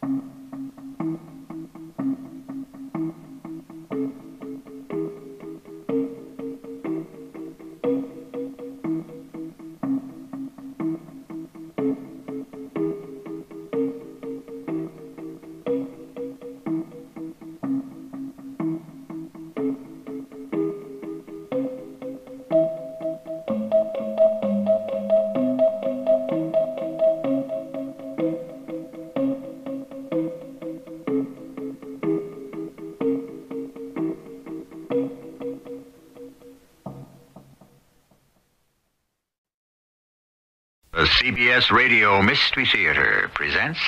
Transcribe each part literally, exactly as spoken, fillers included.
The C B S Radio Mystery Theater presents...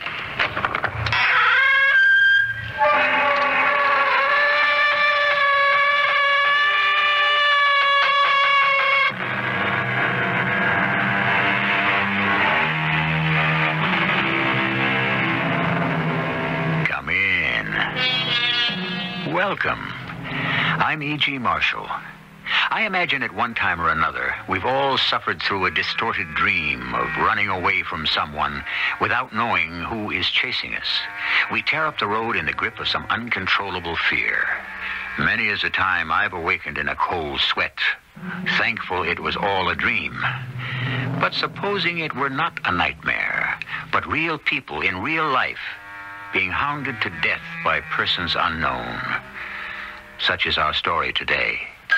Come in. Welcome. I'm E G. Marshall. I imagine at one time or another, we've all suffered through a distorted dream of running away from someone without knowing who is chasing us. We tear up the road in the grip of some uncontrollable fear. Many is the time I've awakened in a cold sweat, thankful it was all a dream. But supposing it were not a nightmare, but real people in real life being hounded to death by persons unknown. Such is our story today.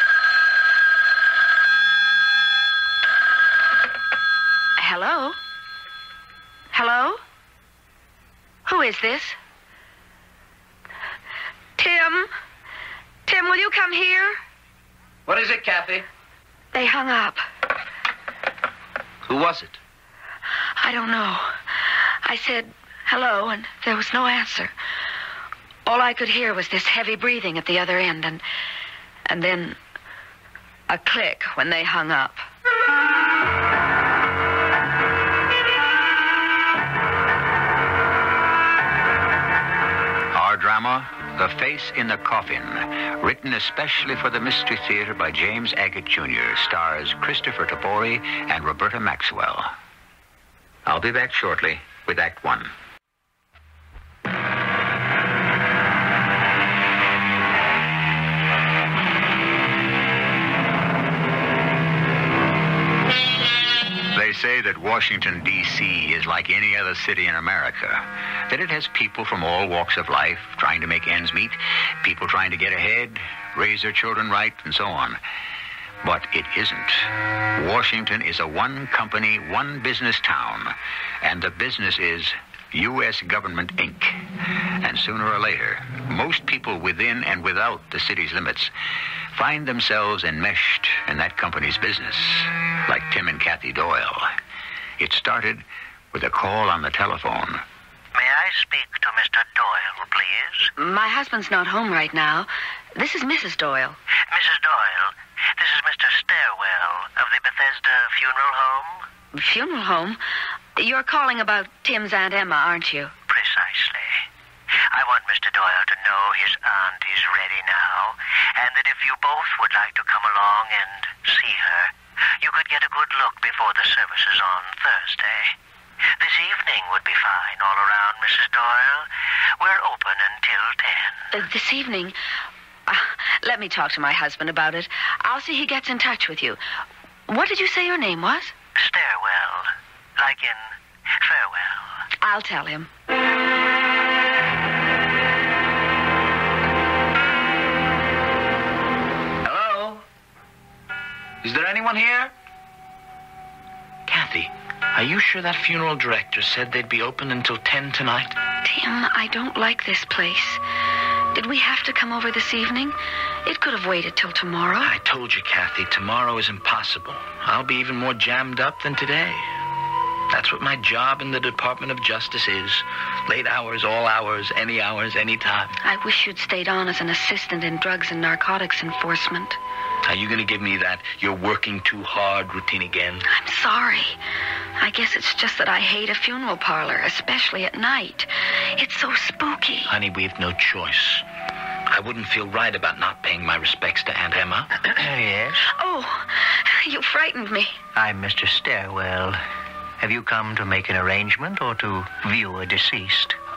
Hello? Hello? Who is this? Tim? Tim, will you come here? What is it, Kathy? They hung up. Who was it? I don't know. I said hello, and there was no answer. All I could hear was this heavy breathing at the other end, and and then a click when they hung up. Our drama, The Face in the Coffin, written especially for the Mystery Theater by James Agate Junior, stars Kristoffer Tabori and Roberta Maxwell. I'll be back shortly with Act One. They say that Washington, D C is like any other city in America, that it has people from all walks of life trying to make ends meet, people trying to get ahead, raise their children right, and so on. But it isn't. Washington is a one-company, one-business town, and the business is U S Government, Incorporated. And sooner or later, most people within and without the city's limits find themselves enmeshed in that company's business, like Tim and Kathy Doyle. It started with a call on the telephone. May I speak to Mister Doyle, please? My husband's not home right now. This is Missus Doyle. Missus Doyle, this is Mister Stairwell of the Bethesda Funeral Home. Funeral home? You're calling about Tim's Aunt Emma, aren't you? Precisely. I want Mister Doyle to know his aunt is ready now, and that if you both would like to come along and see her, you could get a good look before the services on Thursday. This evening would be fine all around, Missus Doyle. We're open until ten. Uh, this evening? Uh, let me talk to my husband about it. I'll see he gets in touch with you. What did you say your name was? Stairwell. Like in farewell. I'll tell him. Hello? Is there anyone here? Kathy, are you sure that funeral director said they'd be open until ten tonight? Tim, I don't like this place. Did we have to come over this evening? It could have waited till tomorrow. I told you, Kathy, tomorrow is impossible. I'll be even more jammed up than today. That's what my job in the Department of Justice is. Late hours, all hours, any hours, any time. I wish you'd stayed on as an assistant in drugs and narcotics enforcement. Are you going to give me that you're working too hard routine again? I'm sorry. I guess it's just that I hate a funeral parlor, especially at night. It's so spooky. Honey, we've no choice. I wouldn't feel right about not paying my respects to Aunt Emma. Yes? Oh, you frightened me. I'm Mister Stairwell. Have you come to make an arrangement or to view a deceased?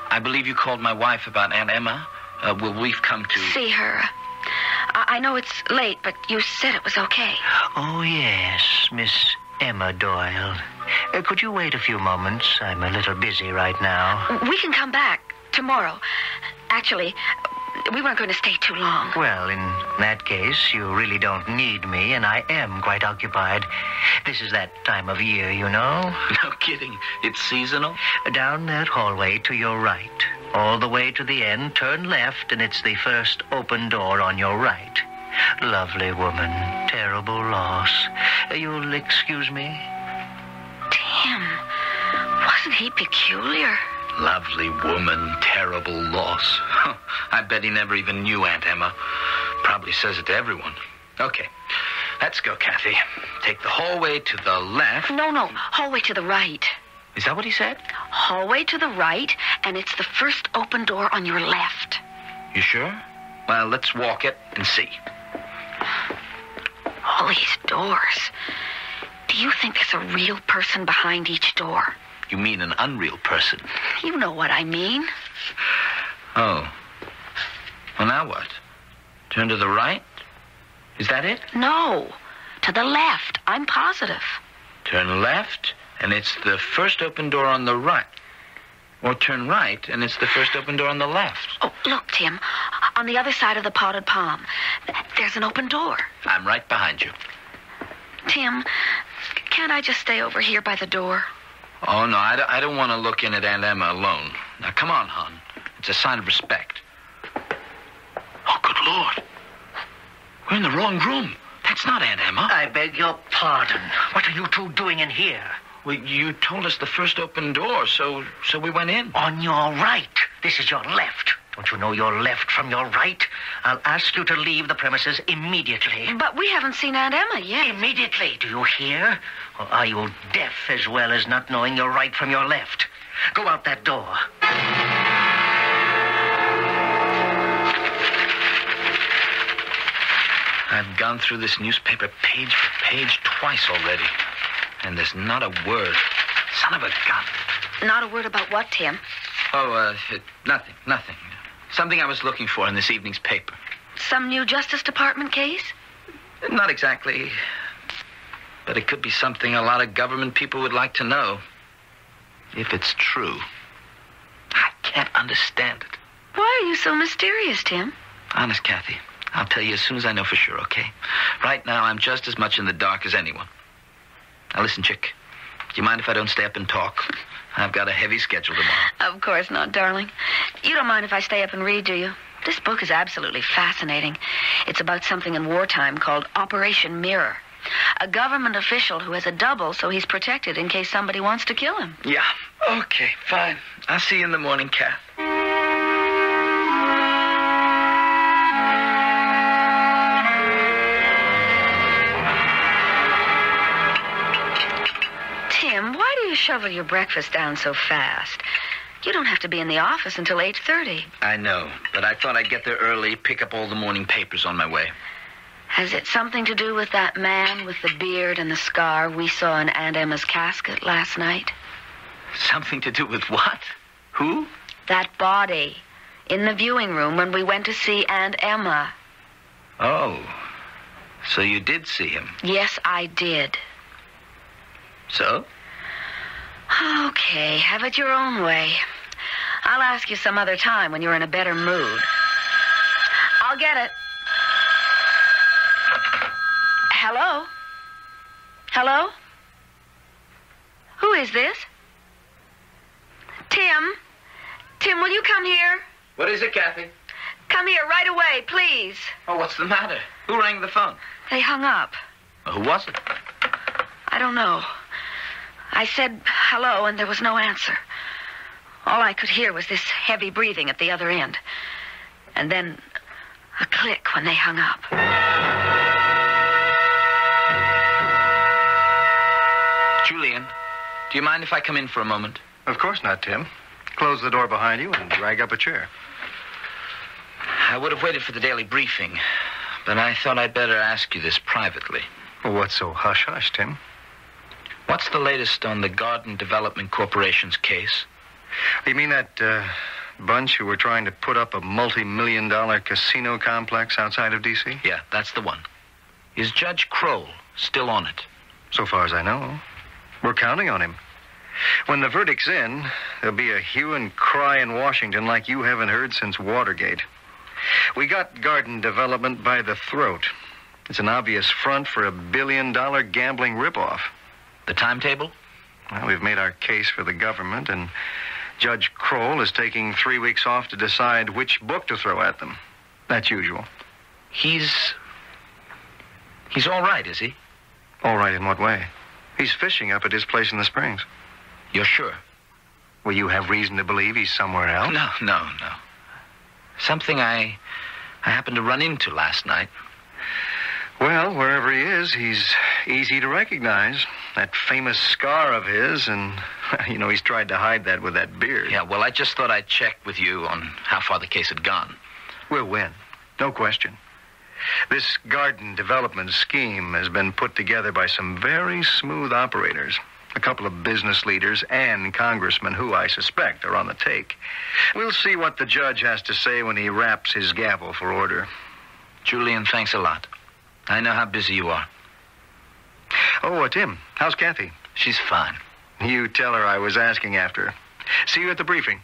I believe you called my wife about Aunt Emma. Uh, well, we've come to... See her. I, I know it's late, but you said it was okay. Oh, yes, Miss Emma Doyle. Uh, could you wait a few moments? I'm a little busy right now. We can come back tomorrow. Actually, we weren't going to stay too long. Well, in that case, you really don't need me, and I am quite occupied. This is that time of year, you know. No kidding. It's seasonal? Down that hallway to your right. All the way to the end, turn left, and it's the first open door on your right. Lovely woman. Terrible loss. You'll excuse me? Tim, wasn't he peculiar? Lovely woman, terrible loss. I bet he never even knew Aunt Emma. Probably says it to everyone. Okay, let's go, Kathy. Take the hallway to the left. No, no, hallway to the right. Is that what he said? Hallway to the right, and it's the first open door on your left. You sure? Well, let's walk it and see. All these doors. Do you think there's a real person behind each door? You mean an unreal person? You know what I mean. Oh. Well, now what? Turn to the right? Is that it? No, to the left. I'm positive. Turn left, and it's the first open door on the right. Or turn right, and it's the first open door on the left. Oh, look, Tim. On the other side of the potted palm, there's an open door. I'm right behind you. Tim, can't I just stay over here by the door? Oh, no, I don't, I don't want to look in at Aunt Emma alone. Now, come on, hon. It's a sign of respect. Oh, good Lord. We're in the wrong room. That's not Aunt Emma. I beg your pardon. What are you two doing in here? Well, you told us the first open door, so so we went in. On your right. This is your left. Don't you know your left from your right? I'll ask you to leave the premises immediately. But we haven't seen Aunt Emma yet. Immediately, do you hear? Or are you deaf as well as not knowing your right from your left? Go out that door. I've gone through this newspaper page for page twice already. And there's not a word. Son of a gun. Not a word about what, Tim? Oh, uh, nothing, nothing. Something I was looking for in this evening's paper. Some new Justice Department case? Not exactly. But it could be something a lot of government people would like to know. If it's true. I can't understand it. Why are you so mysterious, Tim? Honest, Kathy. I'll tell you as soon as I know for sure, okay? Right now, I'm just as much in the dark as anyone. Now, listen, chick. Do you mind if I don't stay up and talk? I've got a heavy schedule tomorrow. Of course not, darling. You don't mind if I stay up and read, do you? This book is absolutely fascinating. It's about something in wartime called Operation Mirror. A government official who has a double so he's protected in case somebody wants to kill him. Yeah. Okay, fine. I'll see you in the morning, Kath. Tim, why do you shovel your breakfast down so fast? You don't have to be in the office until eight thirty. I know, but I thought I'd get there early, pick up all the morning papers on my way. Has it something to do with that man with the beard and the scar we saw in Aunt Emma's casket last night? Something to do with what? Who? That body in the viewing room when we went to see Aunt Emma. Oh, so you did see him? Yes, I did. So? Okay, have it your own way. I'll ask you some other time when you're in a better mood. I'll get it. Hello? Hello? Who is this? Tim? Tim, will you come here? What is it, Kathy? Come here right away, please. Oh, what's the matter? Who rang the phone? They hung up. Well, who was it? I don't know. I said hello, and there was no answer. All I could hear was this heavy breathing at the other end. And then a click when they hung up. Julian, do you mind if I come in for a moment? Of course not, Tim. Close the door behind you and drag up a chair. I would have waited for the daily briefing, but I thought I'd better ask you this privately. Well, what's so hush-hush, Tim? What's the latest on the Garden Development Corporation's case? You mean that uh, bunch who were trying to put up a multi-million dollar casino complex outside of D C? Yeah, that's the one. Is Judge Kroll still on it? So far as I know. We're counting on him. When the verdict's in, there'll be a hue and cry in Washington like you haven't heard since Watergate. We got garden development by the throat. It's an obvious front for a billion-dollar gambling ripoff. The timetable? Well, we've made our case for the government, and Judge Kroll is taking three weeks off to decide which book to throw at them. That's usual. He's... He's all right, is he? All right in what way? He's fishing up at his place in the Springs. You're sure? Well, you have reason to believe he's somewhere else? No, no, no. Something I... I happened to run into last night. Well, wherever he is, he's easy to recognize. That famous scar of his, and, you know, he's tried to hide that with that beard. Yeah, well, I just thought I'd check with you on how far the case had gone. We'll win. No question. This garden development scheme has been put together by some very smooth operators. A couple of business leaders and congressmen who, I suspect, are on the take. We'll see what the judge has to say when he raps his gavel for order. Julian, thanks a lot. I know how busy you are. Oh, uh, Tim, how's Kathy? She's fine. You tell her I was asking after her. See you at the briefing.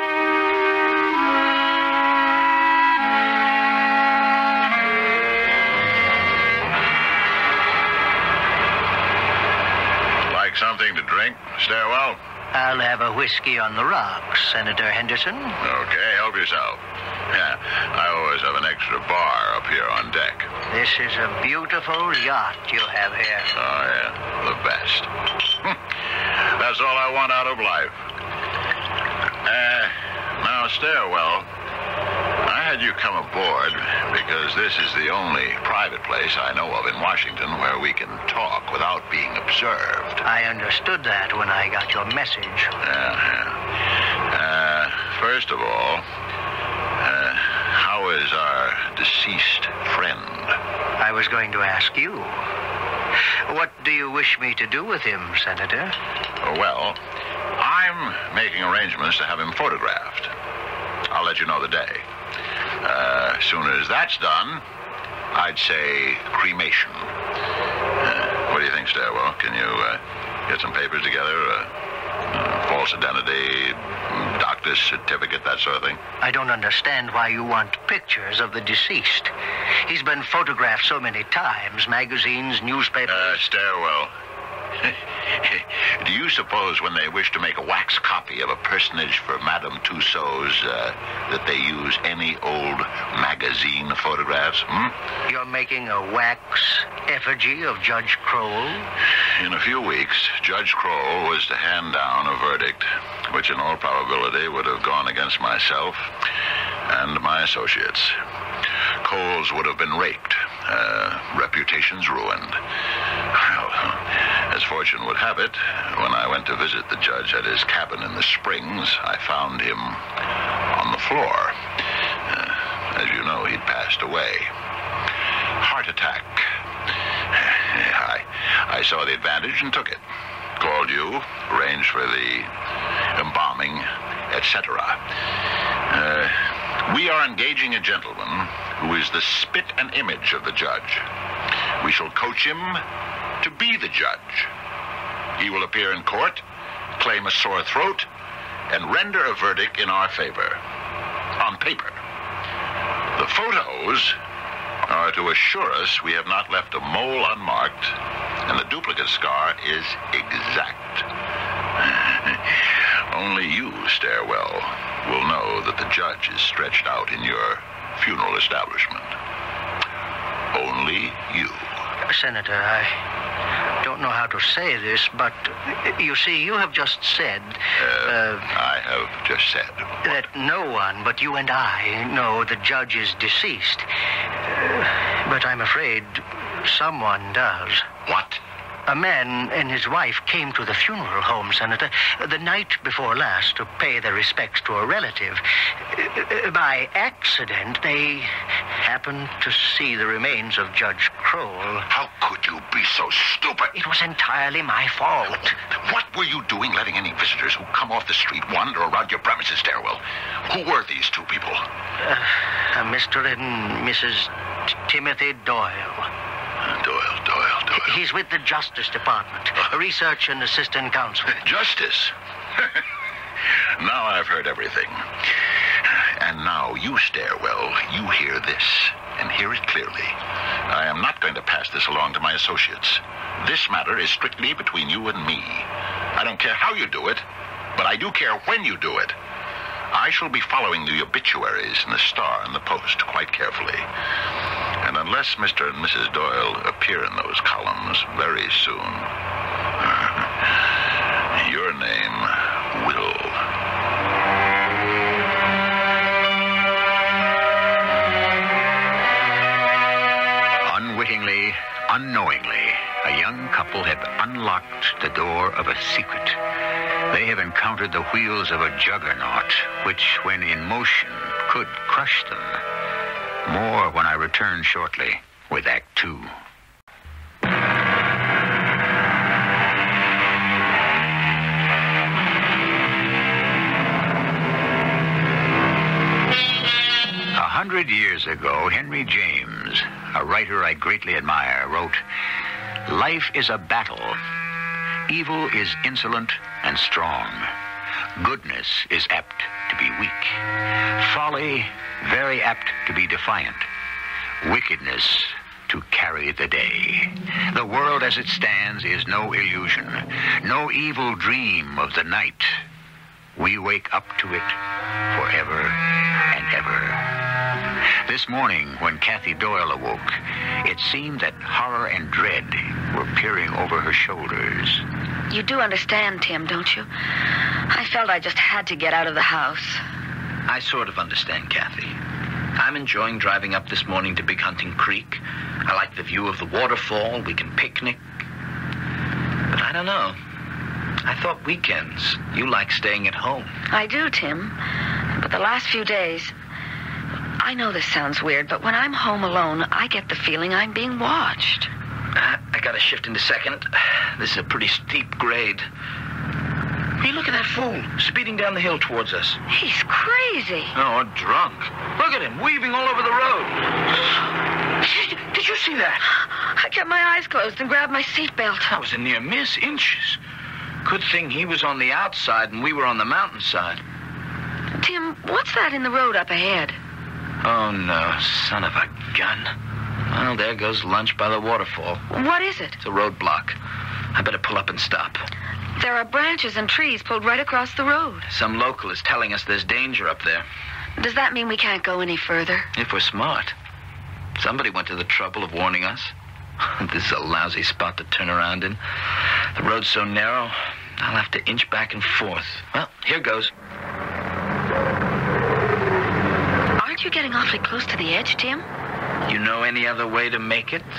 Like something to drink, Stairwell? I'll have a whiskey on the rocks, Senator Henderson. Okay, help yourself. Yeah, I always have an extra bar up here on deck. This is a beautiful yacht you have here. Oh, yeah, the best. That's all I want out of life. Uh, now, Stairwell, I had you come aboard because this is the only private place I know of in Washington where we can talk without being observed. I understood that when I got your message. Yeah, yeah. Uh, first of all, uh, how is our deceased friend? I was going to ask you. What do you wish me to do with him, Senator? Well, I'm making arrangements to have him photographed. I'll let you know the day. Uh, as soon as that's done, I'd say cremation. Uh, what do you think, Stairwell? Can you uh, get some papers together? Uh, uh, false identity, doctor's certificate, that sort of thing? I don't understand why you want pictures of the deceased. He's been photographed so many times, magazines, newspapers. Uh, Stairwell. Do you suppose when they wish to make a wax copy of a personage for Madame Tussauds uh, that they use any old magazine photographs? Hmm? You're making a wax effigy of Judge Kroll? In a few weeks, Judge Kroll was to hand down a verdict, which in all probability would have gone against myself and my associates. Coles would have been raked, uh, reputations ruined. Well, as fortune would have it, when I went to visit the judge at his cabin in the Springs, I found him on the floor. Uh, as you know, he'd passed away. Heart attack. I, I saw the advantage and took it. Called you, arranged for the embalming, et cetera. Uh, we are engaging a gentleman who is the spit and image of the judge. We shall coach him to be the judge. He will appear in court, claim a sore throat, and render a verdict in our favor. On paper. The photos are to assure us we have not left a mole unmarked, and the duplicate scar is exact. Only you, Stairwell, will know that the judge is stretched out in your funeral establishment. Only you. Senator, I don't know how to say this, but you see, you have just said... Uh, uh, I have just said... That no one but you and I know the judge is deceased. Uh, but I'm afraid someone does. What? A man and his wife came to the funeral home, Senator, the night before last to pay their respects to a relative. Uh, by accident, they happened to see the remains of Judge Kroll. How could you be so stupid? It was entirely my fault. What were you doing letting any visitors who come off the street wander around your premises stairwell? Who were these two people? Uh, uh, Mister and Missus T- Timothy Doyle. Doyle, Doyle, Doyle. He's with the Justice Department. Uh, Research and Assistant Counsel. Justice? Now I've heard everything. And now you stare well. You hear this, and hear it clearly. I am not going to pass this along to my associates. This matter is strictly between you and me. I don't care how you do it, but I do care when you do it. I shall be following the obituaries in the Star and the Post quite carefully. And unless Mister and Missus Doyle appear in those columns very soon, your name will... Unwittingly, unknowingly, a young couple have unlocked the door of a secret. They have encountered the wheels of a juggernaut, which, when in motion, could crush them. More when I return shortly with Act Two. A hundred years ago, Henry James, a writer I greatly admire, wrote, "Life is a battle. Evil is insolent and strong. Goodness is apt to be weak. Folly, very apt to be defiant. Wickedness to carry the day. The world as it stands is no illusion, no evil dream of the night. We wake up to it forever and ever." This morning, when Kathy Doyle awoke, it seemed that horror and dread were peering over her shoulders. You do understand, Tim, don't you? I felt I just had to get out of the house. I sort of understand, Kathy. I'm enjoying driving up this morning to Big Hunting Creek. I like the view of the waterfall. We can picnic. But I don't know. I thought weekends you like staying at home. I do, Tim. But the last few days... I know this sounds weird, but when I'm home alone, I get the feeling I'm being watched. I, I gotta shift into second. This is a pretty steep grade. Hey, look at that fool speeding down the hill towards us. He's crazy. Oh, drunk. Look at him, weaving all over the road. Did, did you see that? I kept my eyes closed and grabbed my seatbelt. That was a near miss, inches. Good thing he was on the outside and we were on the mountainside. Tim, what's that in the road up ahead? Oh, no, son of a gun. Well, there goes lunch by the waterfall. What is it? It's a roadblock. I better pull up and stop. There are branches and trees pulled right across the road. Some local is telling us there's danger up there. Does that mean we can't go any further? If we're smart. Somebody went to the trouble of warning us. This is a lousy spot to turn around in. The road's so narrow, I'll have to inch back and forth. Well, here goes. Aren't you getting awfully close to the edge, Tim? You know any other way to make it?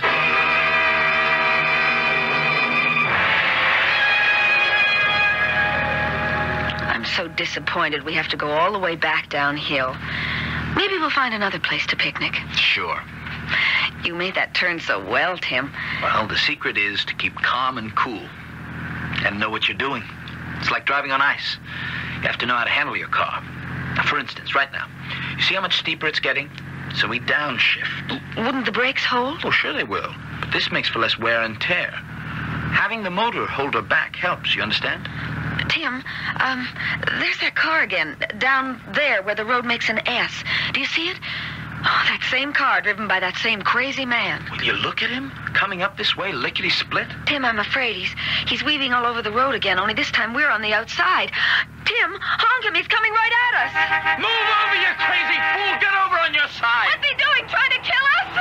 I'm so disappointed we have to go all the way back downhill. Maybe we'll find another place to picnic. Sure. You made that turn so well, Tim. Well, the secret is to keep calm and cool. And know what you're doing. It's like driving on ice. You have to know how to handle your car. Now, for instance, right now, you see how much steeper it's getting? So we downshift. Wouldn't the brakes hold? Oh, sure they will. But this makes for less wear and tear. Having the motor hold her back helps, you understand? Tim, um, there's that car again, down there where the road makes an S. Do you see it? Oh, that same car driven by that same crazy man. Will you look at him? Coming up this way, lickety-split? Tim, I'm afraid he's he's weaving all over the road again, only this time we're on the outside. Tim, honk him, he's coming right at us. Move over, you crazy fool! Get over on your side! What's he doing, trying to kill us?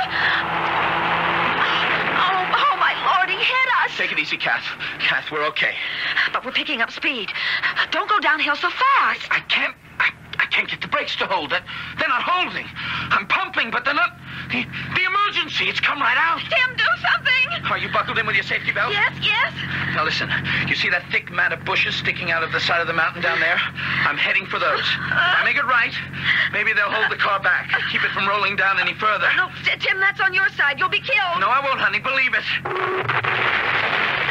Oh, oh, my Lord, he hit us. Take it easy, Kath. Kath, we're okay. But we're picking up speed. Don't go downhill so fast. I can't... I, I can't get the brakes to hold. They're, they're not holding. I'm pumping, but they're not... The, the emergency, it's come right out. Tim, do something. Are you buckled in with your safety belt? Yes, yes. Now listen, you see that thick mat of bushes sticking out of the side of the mountain down there? I'm heading for those. If I make it right, maybe they'll hold the car back. Keep it from rolling down any further. No, Tim, that's on your side. You'll be killed. No, I won't, honey. Believe it.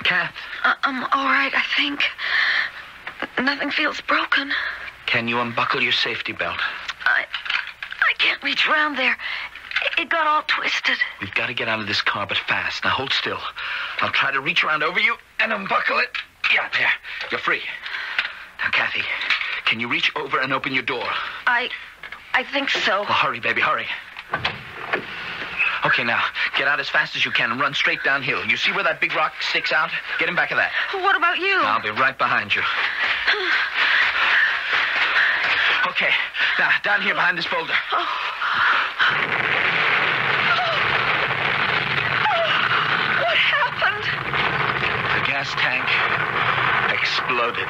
Kath? Uh, I'm all right, I think. Nothing feels broken. Can you unbuckle your safety belt? I... I can't reach around there. It got all twisted. We've got to get out of this car, but fast. Now, hold still. I'll try to reach around over you and unbuckle it. Yeah, there. You're free. Now, Kathy, can you reach over and open your door? I... I think so. Well, hurry, baby, hurry. Okay, now, get out as fast as you can and run straight downhill. You see where that big rock sticks out? Get in back of that. What about you? I'll be right behind you. Okay, now, down here behind this boulder. Oh. What happened? The gas tank exploded.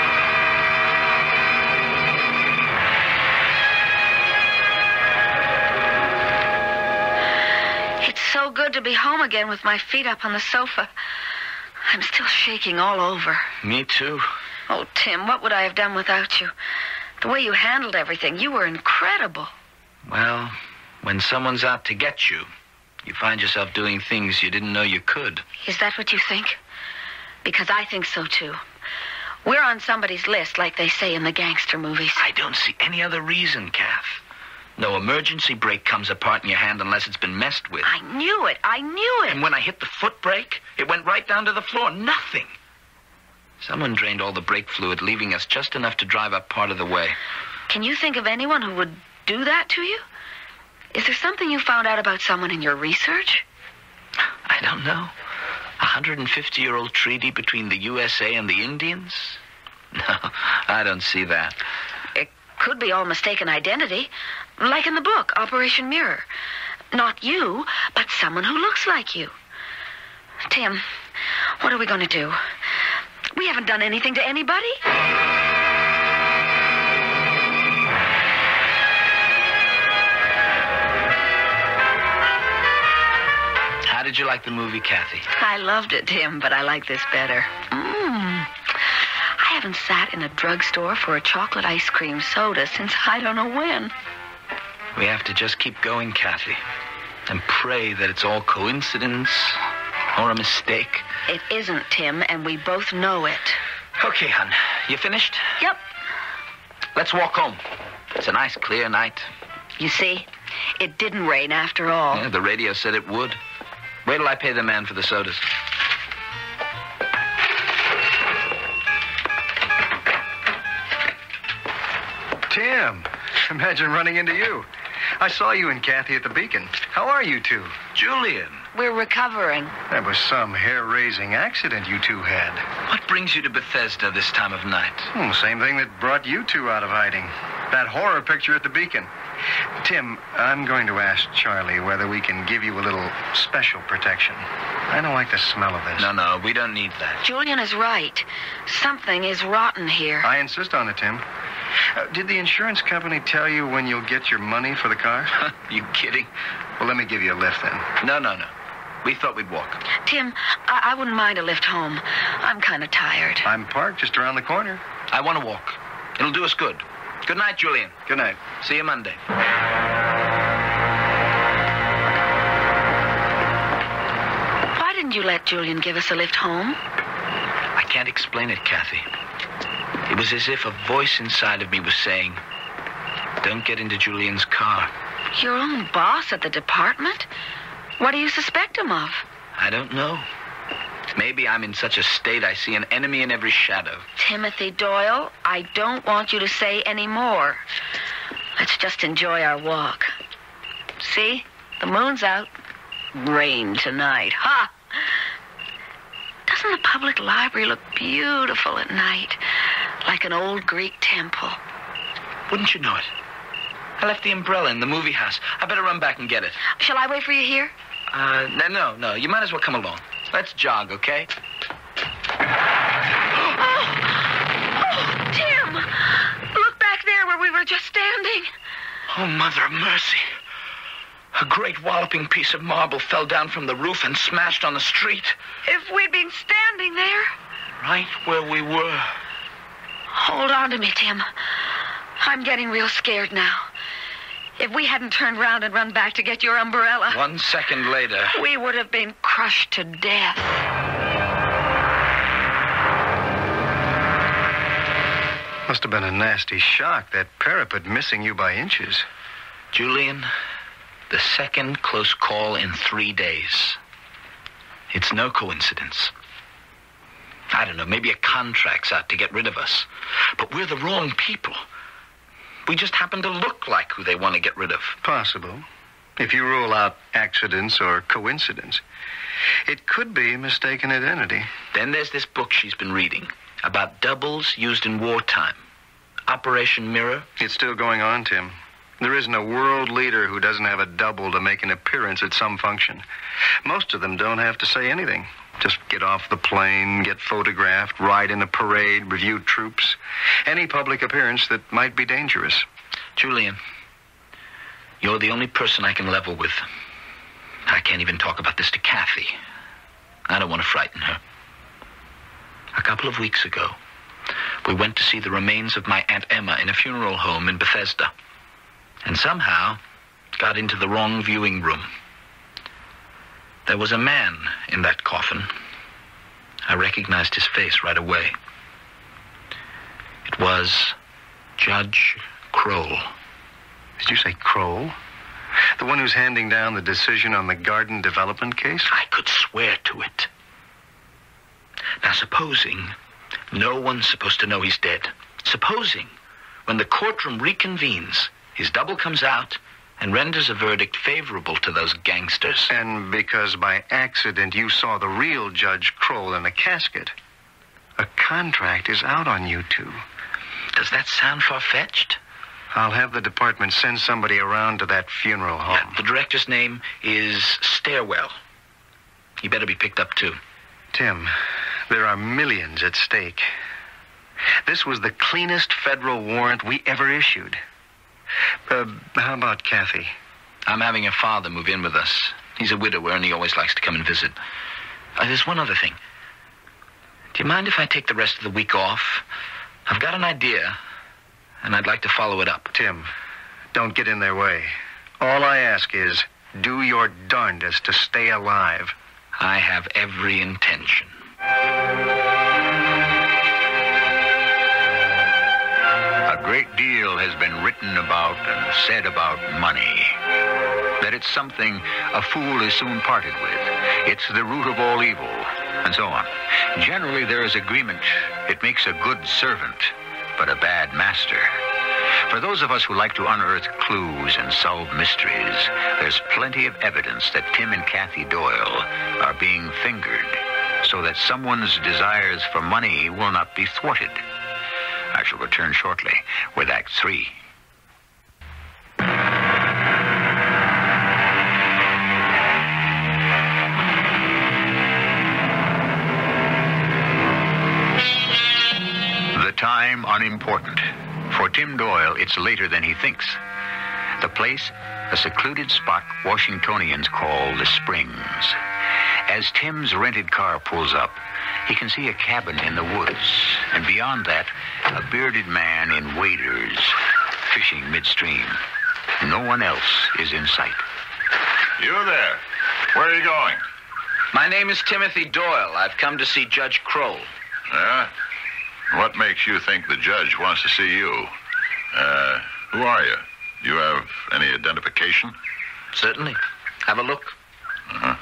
It's so good to be home again with my feet up on the sofa. I'm still shaking all over. Me too. Oh, Tim, what would I have done without you? The way you handled everything, you were incredible. Well, when someone's out to get you, you find yourself doing things you didn't know you could. Is that what you think? Because I think so, too. We're on somebody's list, like they say in the gangster movies. I don't see any other reason, Kath. No emergency brake comes apart in your hand unless it's been messed with. I knew it. I knew it. And when I hit the foot brake, it went right down to the floor. Nothing. Someone drained all the brake fluid, leaving us just enough to drive up part of the way. Can you think of anyone who would do that to you? Is there something you found out about someone in your research? I don't know. A hundred fifty-year-old treaty between the U S A and the Indians? No, I don't see that. It could be all mistaken identity. Like in the book, Operation Mirror. Not you, but someone who looks like you. Tim, what are we going to do? We haven't done anything to anybody. How did you like the movie, Kathy? I loved it, Tim, but I like this better. Mmm. I haven't sat in a drugstore for a chocolate ice cream soda since I don't know when. We have to just keep going, Kathy, and pray that it's all coincidence or a mistake. It isn't, Tim, and we both know it. Okay, hon. You finished? Yep. Let's walk home. It's a nice, clear night. You see, it didn't rain after all. Yeah, the radio said it would. Wait till I pay the man for the sodas. Tim, imagine running into you. I saw you and Kathy at the Beacon. How are you two? Julian. We're recovering. That was some hair-raising accident you two had. What brings you to Bethesda this time of night? Hmm, same thing that brought you two out of hiding. That horror picture at the Beacon. Tim, I'm going to ask Charlie whether we can give you a little special protection. I don't like the smell of this. No, no, we don't need that. Julian is right. Something is rotten here. I insist on it, Tim. Uh, did the insurance company tell you when you'll get your money for the car? You kidding? Well, let me give you a lift then. No, no, no. We thought we'd walk. Tim, I, I wouldn't mind a lift home. I'm kind of tired. I'm parked just around the corner. I want to walk. It'll do us good. Good night, Julian. Good night. See you Monday. Why didn't you let Julian give us a lift home? I can't explain it, Kathy. It was as if a voice inside of me was saying, don't get into Julian's car. Your own boss at the department? What do you suspect him of? I don't know. Maybe I'm in such a state I see an enemy in every shadow. Timothy Doyle, I don't want you to say any more. Let's just enjoy our walk. See? The moon's out. Rain tonight. Ha! Doesn't the public library look beautiful at night? Like an old Greek temple. Wouldn't you know it? I left the umbrella in the movie house. I better run back and get it. Shall I wait for you here? Uh, no, no, no. You might as well come along. Let's jog, okay? Oh, oh, Tim! Look back there where we were just standing. Oh, Mother of Mercy. A great walloping piece of marble fell down from the roof and smashed on the street. If we'd been standing there. Right where we were. Hold on to me, Tim. I'm getting real scared now. If we hadn't turned round and run back to get your umbrella... One second later... we would have been crushed to death. Must have been a nasty shock, that parapet missing you by inches. Julian, the second close call in three days. It's no coincidence. I don't know, maybe a contract's out to get rid of us. But we're the wrong people. We just happen to look like who they want to get rid of. Possible. If you rule out accidents or coincidence. It could be mistaken identity. Then there's this book she's been reading about doubles used in wartime. Operation Mirror. It's still going on, Tim. There isn't a world leader who doesn't have a double to make an appearance at some function. Most of them don't have to say anything. Just get off the plane, get photographed, ride in a parade, review troops. Any public appearance that might be dangerous. Julian, you're the only person I can level with. I can't even talk about this to Kathy. I don't want to frighten her. A couple of weeks ago, we went to see the remains of my Aunt Emma in a funeral home in Bethesda. And somehow got into the wrong viewing room. There was a man in that coffin. I recognized his face right away. It was Judge Kroll. Did you say Kroll? The one who's handing down the decision on the garden development case? I could swear to it. Now, supposing no one's supposed to know he's dead. Supposing when the courtroom reconvenes, his double comes out and renders a verdict favorable to those gangsters. And because by accident you saw the real Judge Kroll in a casket, a contract is out on you two. Does that sound far-fetched? I'll have the department send somebody around to that funeral home. Yeah, the director's name is Stairwell. He better be picked up, too. Tim, there are millions at stake. This was the cleanest federal warrant we ever issued. Uh, how about Kathy? I'm having her father move in with us. He's a widower, and he always likes to come and visit. Uh, there's one other thing. Do you mind if I take the rest of the week off? I've got an idea, and I'd like to follow it up. Tim, don't get in their way. All I ask is, do your darndest to stay alive. I have every intention. A great deal has been written about and said about money. That it's something a fool is soon parted with. It's the root of all evil, and so on. Generally, there is agreement. It makes a good servant, but a bad master. For those of us who like to unearth clues and solve mysteries, there's plenty of evidence that Tim and Kathy Doyle are being fingered, so that someone's desires for money will not be thwarted. I shall return shortly with Act Three. The time unimportant. For Tim Doyle, it's later than he thinks. The place, a secluded spot Washingtonians call the Springs. As Tim's rented car pulls up, he can see a cabin in the woods, and beyond that, a bearded man in waders, fishing midstream. No one else is in sight. You there? Where are you going? My name is Timothy Doyle. I've come to see Judge Kroll. Yeah? What makes you think the judge wants to see you? Uh, who are you? Do you have any identification? Certainly. Have a look. Uh-huh.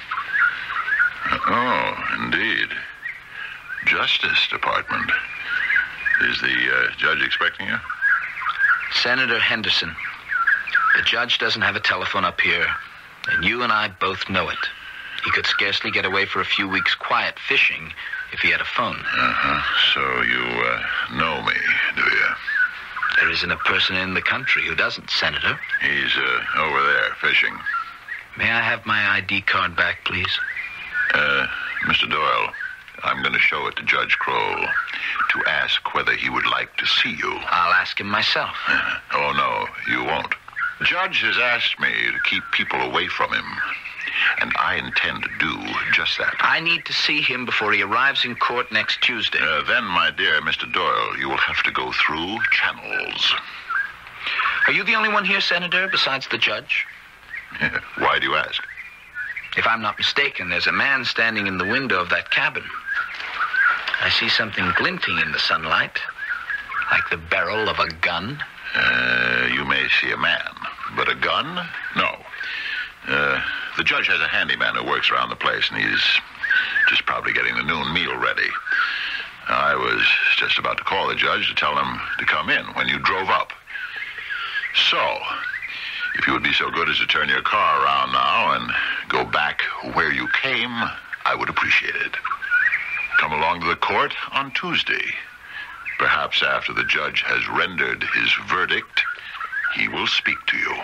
Oh, indeed. Justice Department. Is the uh, judge expecting you? Senator Henderson. The judge doesn't have a telephone up here, and you and I both know it. He could scarcely get away for a few weeks quiet fishing if he had a phone. Uh-huh. So you uh, know me, do you? There isn't a person in the country who doesn't, Senator. He's uh, over there fishing. May I have my I D card back, please? Uh, Mister Doyle, I'm going to show it to Judge Kroll to ask whether he would like to see you. I'll ask him myself. Uh, oh, no, you won't. The judge has asked me to keep people away from him, and I intend to do just that. I need to see him before he arrives in court next Tuesday. Uh, then, my dear Mister Doyle, you will have to go through channels. Are you the only one here, Senator, besides the judge? Why do you ask? If I'm not mistaken, there's a man standing in the window of that cabin. I see something glinting in the sunlight. Like the barrel of a gun? Uh, you may see a man, but a gun? No. Uh, the judge has a handyman who works around the place, and he's just probably getting the noon meal ready. I was just about to call the judge to tell him to come in when you drove up. So, if you would be so good as to turn your car around now and go back where you came, I would appreciate it. Come along to the court on Tuesday. Perhaps after the judge has rendered his verdict, he will speak to you.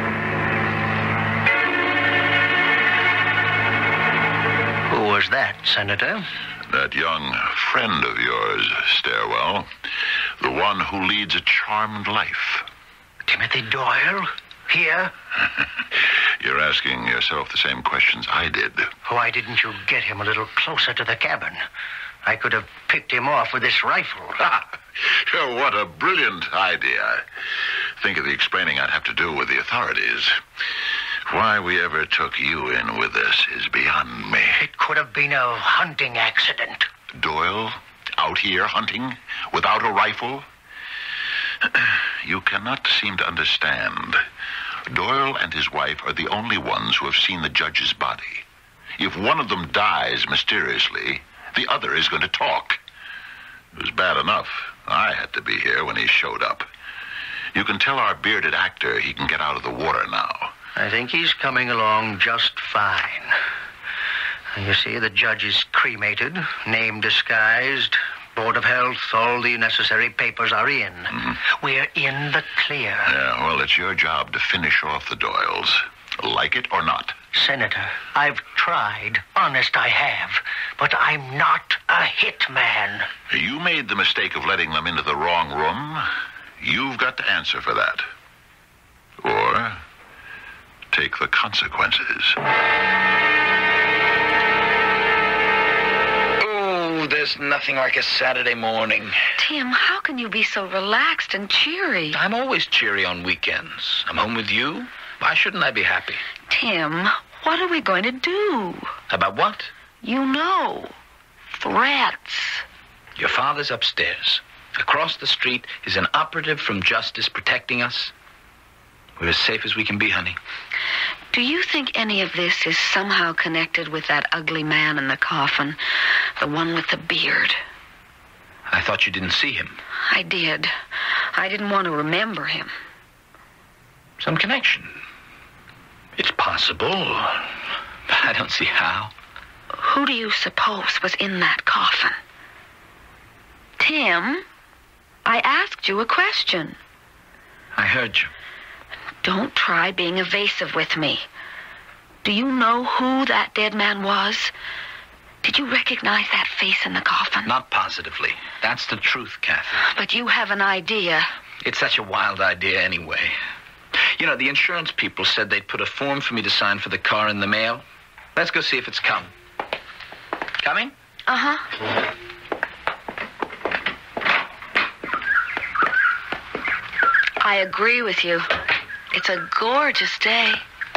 Who was that, Senator? That young friend of yours, Stairwell. The one who leads a charmed life. Timothy Doyle? Here? You're asking yourself the same questions I did. Why didn't you get him a little closer to the cabin? I could have picked him off with this rifle. What a brilliant idea. Think of the explaining I'd have to do with the authorities. Why we ever took you in with us is beyond me. It could have been a hunting accident. Doyle, out here hunting without a rifle? You cannot seem to understand. Doyle and his wife are the only ones who have seen the judge's body. If one of them dies mysteriously, the other is going to talk. It was bad enough I had to be here when he showed up. You can tell our bearded actor he can get out of the water now. I think he's coming along just fine. You see, the judge is cremated, name disguised, Board of Health, all the necessary papers are in. Mm-hmm. We're in the clear. Yeah, well, it's your job to finish off the Doyles. Like it or not. Senator, I've tried. Honest, I have. But I'm not a hitman. You made the mistake of letting them into the wrong room. You've got to answer for that. Or take the consequences. Oh, there's nothing like a Saturday morning. Tim, how can you be so relaxed and cheery? I'm always cheery on weekends. I'm home with you. Why shouldn't I be happy? Tim, what are we going to do? About what? You know. Threats. Your father's upstairs. Across the street is an operative from Justice protecting us. We're as safe as we can be, honey. Do you think any of this is somehow connected with that ugly man in the coffin? The one with the beard? I thought you didn't see him. I did. I didn't want to remember him. Some connection. It's possible. But I don't see how. Who do you suppose was in that coffin? Tim, I asked you a question. I heard you. Don't try being evasive with me. Do you know who that dead man was? Did you recognize that face in the coffin? Not positively. That's the truth, Kathy. But you have an idea. It's such a wild idea anyway. You know, the insurance people said they'd put a form for me to sign for the car in the mail. Let's go see if it's come. Coming? Uh-huh. I agree with you. It's a gorgeous day.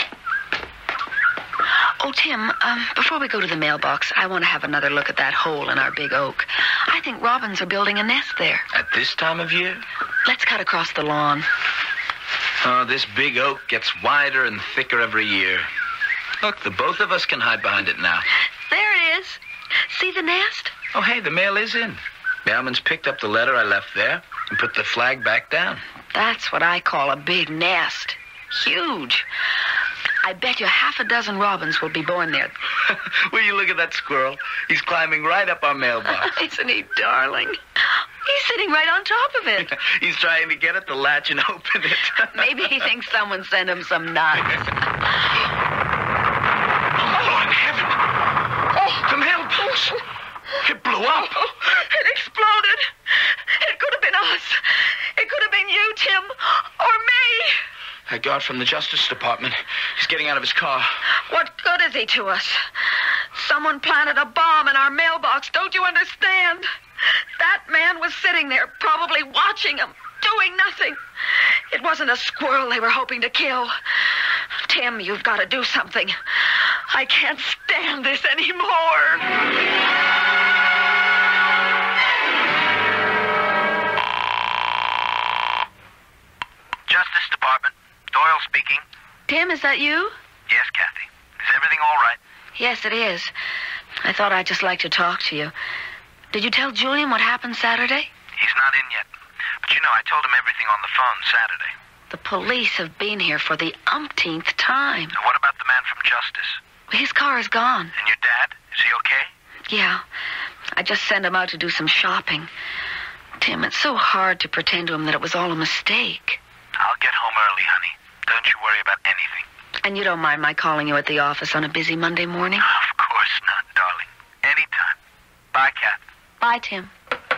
Oh, Tim, um, before we go to the mailbox, I want to have another look at that hole in our big oak. I think robins are building a nest there. At this time of year? Let's cut across the lawn. Oh, this big oak gets wider and thicker every year. Look, the both of us can hide behind it now. There it is. See the nest? Oh, hey, the mail is in. Mailman's picked up the letter I left there and put the flag back down. That's what I call a big nest. Huge. I bet you half a dozen robins will be born there. Will you look at that squirrel? He's climbing right up our mailbox. Isn't he darling? He's sitting right on top of it. He's trying to get at the latch and open it. Maybe he thinks someone sent him some nuts. Oh, Lord in heaven. Oh, the mailbox. It blew up. Oh, it exploded. It could have been us. It could have been you, Tim, or me. That guard from the Justice Department. He's getting out of his car. What good is he to us? Someone planted a bomb in our mailbox. Don't you understand? That man was sitting there, probably watching him, doing nothing. It wasn't a squirrel they were hoping to kill. Tim, you've got to do something. I can't stand this anymore. Justice Department. Doyle speaking. Tim, is that you? Yes, Kathy. Is everything all right? Yes, it is. I thought I'd just like to talk to you. Did you tell Julian what happened Saturday? He's not in yet. But you know, I told him everything on the phone Saturday. The police have been here for the umpteenth time. Now, what about the man from Justice? His car is gone. And your dad? Is he okay? Yeah. I just sent him out to do some shopping. Tim, it's so hard to pretend to him that it was all a mistake. I'll get home early, honey. Don't you worry about anything. And you don't mind my calling you at the office on a busy Monday morning? Of course not, darling. Anytime. Bye, Kath. Bye, Tim.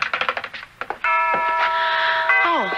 Oh.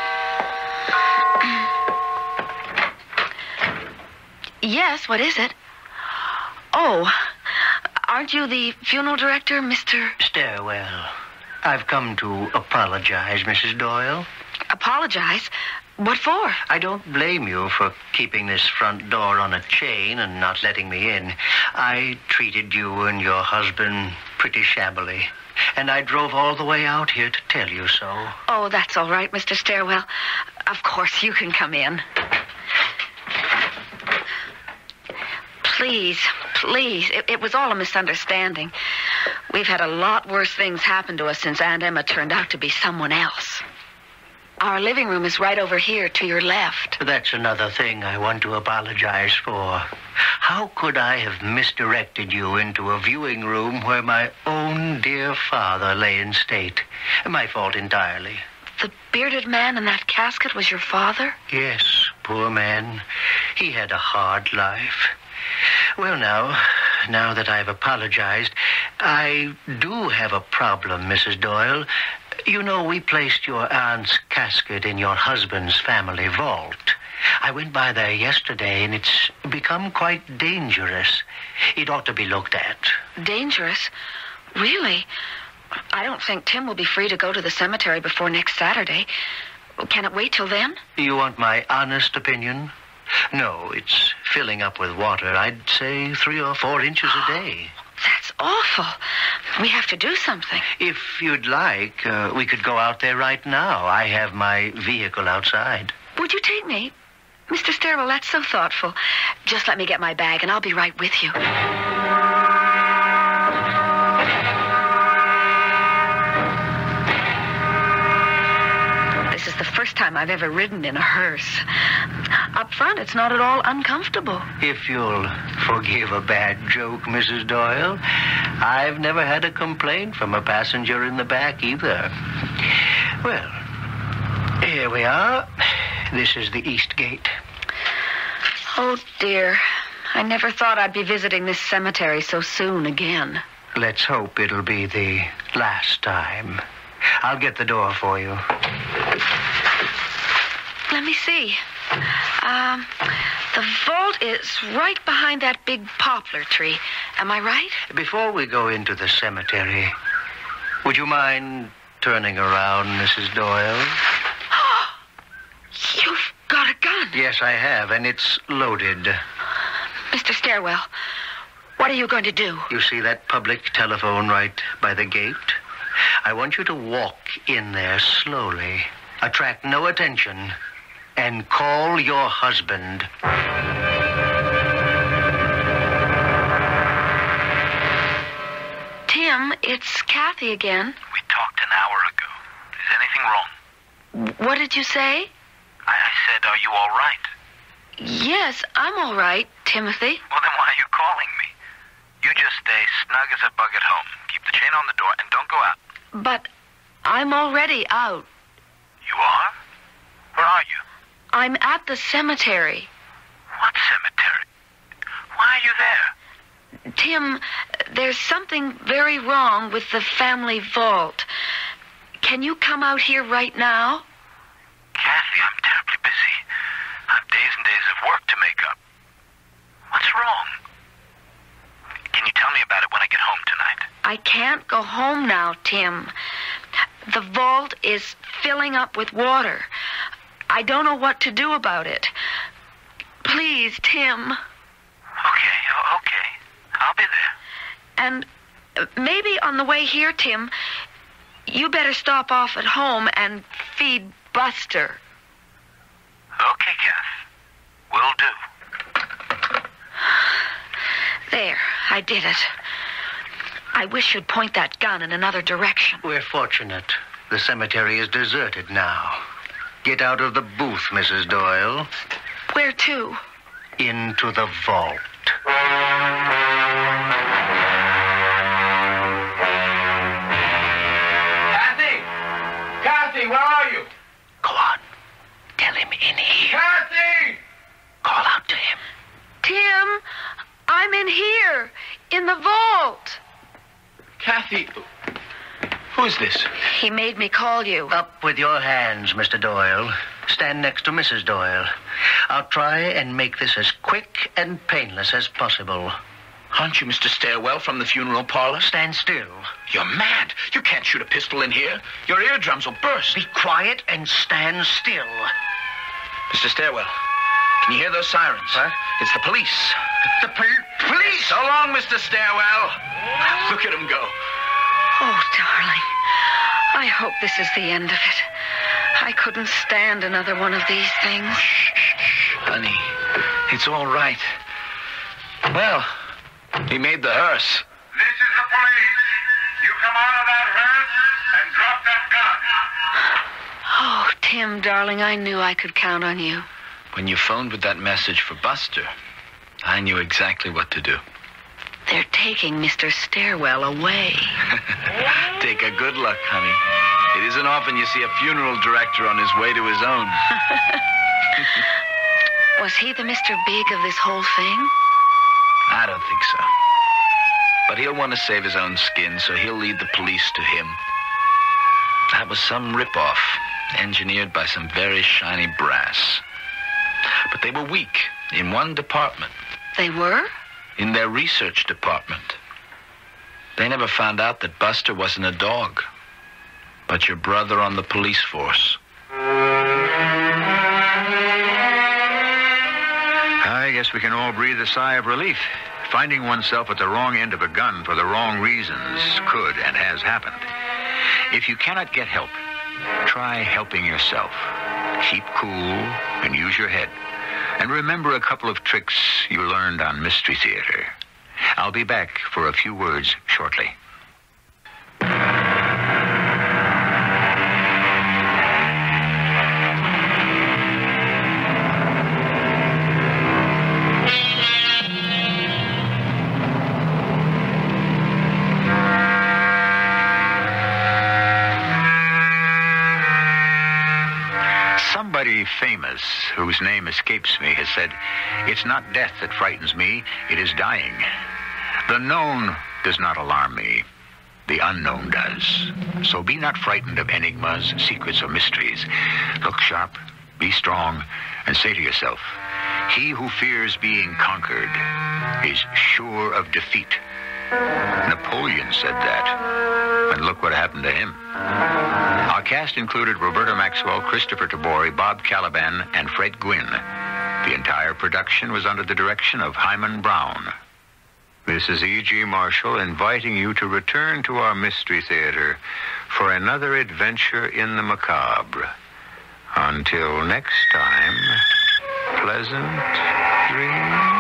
Yes, what is it? Oh, aren't you the funeral director, Mister Stairwell. I've come to apologize, Missus Doyle. Apologize? What for? I don't blame you for keeping this front door on a chain and not letting me in. I treated you and your husband pretty shabbily, and I drove all the way out here to tell you so. Oh, that's all right, Mister Stairwell. Of course, you can come in. Please, please. It, it was all a misunderstanding. We've had a lot worse things happen to us since Aunt Emma turned out to be someone else. Our living room is right over here to your left. That's another thing I want to apologize for. How could I have misdirected you into a viewing room where my own dear father lay in state? My fault entirely. The bearded man in that casket was your father? Yes, poor man. He had a hard life. Well, now, now that I've apologized, I do have a problem, Missus Doyle. You know, we placed your aunt's casket in your husband's family vault. I went by there yesterday, and it's become quite dangerous. It ought to be looked at. Dangerous? Really? I don't think Tim will be free to go to the cemetery before next Saturday. Can it wait till then? You want my honest opinion? No, it's filling up with water. I'd say three or four inches a day. That's awful. We have to do something. If you'd like, uh, we could go out there right now. I have my vehicle outside. Would you take me? Mister Stairwell, that's so thoughtful. Just let me get my bag, and I'll be right with you. This is the first time I've ever ridden in a hearse. Up front, it's not at all uncomfortable. If you'll forgive a bad joke, Missus Doyle, I've never had a complaint from a passenger in the back either. Well, here we are. This is the East Gate. Oh, dear. I never thought I'd be visiting this cemetery so soon again. Let's hope it'll be the last time. I'll get the door for you. Let me see. Um, the vault is right behind that big poplar tree. Am I right? Before we go into the cemetery, would you mind turning around, Missus Doyle? You've got a gun. Yes, I have, and it's loaded. Mister Stairwell, what are you going to do? You see that public telephone right by the gate? I want you to walk in there slowly, attract no attention, and call your husband. Tim, it's Kathy again. We talked an hour ago. Is anything wrong? What did you say? I, I said, are you all right? Yes, I'm all right, Timothy. Well, then why are you calling me? You just stay snug as a bug at home. Keep the chain on the door and don't go out. But I'm already out. You are? Where are you? I'm at the cemetery. What cemetery? Why are you there? Tim, there's something very wrong with the family vault. Can you come out here right now? Kathy, I'm terribly busy. I've days and days of work to make up. What's wrong? Can you tell me about it when I get home tonight? I can't go home now, Tim. The vault is filling up with water. I don't know what to do about it. Please, Tim. Okay, okay. I'll be there. And maybe on the way here, Tim, you better stop off at home and feed Buster. Okay, Kathy. There, I did it. I wish you'd point that gun in another direction. We're fortunate. The cemetery is deserted now. Get out of the booth, Missus Doyle. Where to? Into the vault. Kathy! Kathy, where are you? Go on. Tell him in here. Kathy! Call out to him. Tim, I'm in here, in the vault. Kathy, who is this? He made me call you. Up with your hands, Mister Doyle. Stand next to Missus Doyle. I'll try and make this as quick and painless as possible. Aren't you Mister Stairwell from the funeral parlor? Stand still. You're mad. You can't shoot a pistol in here. Your eardrums will burst. Be quiet and stand still. Mister Stairwell, can you hear those sirens? What? It's the police. The pol- police! So long, Mister Stairwell. Look at him go. Oh, darling. I hope this is the end of it. I couldn't stand another one of these things. Shh, shh, shh. Honey, it's all right. Well, he made the hearse. This is the police. You come out of that hearse and drop that gun. Oh, Tim, darling, I knew I could count on you. When you phoned with that message for Buster, I knew exactly what to do. They're taking Mister Stairwell away. Take a good look, honey. It isn't often you see a funeral director on his way to his own. Was he the Mister Big of this whole thing? I don't think so. But he'll want to save his own skin, so he'll lead the police to him. That was some ripoff, engineered by some very shiny brass. But they were weak in one department. They were? In their research department. They never found out that Buster wasn't a dog, but your brother on the police force. I guess we can all breathe a sigh of relief. Finding oneself at the wrong end of a gun for the wrong reasons could and has happened. If you cannot get help, try helping yourself. Keep cool and use your head. And remember a couple of tricks you learned on Mystery Theater. I'll be back for a few words shortly. Somebody famous, whose name escapes me, has said, "It's not death that frightens me, it is dying. The known does not alarm me. The unknown does. So be not frightened of enigmas, secrets, or mysteries. Look sharp, be strong, and say to yourself, he who fears being conquered is sure of defeat." Napoleon said that, and look what happened to him. Our cast included Roberta Maxwell, Kristoffer Tabori, Bob Caliban, and Fred Gwynn. The entire production was under the direction of Hyman Brown. This is E G. Marshall inviting you to return to our Mystery Theater for another adventure in the macabre. Until next time, pleasant dreams.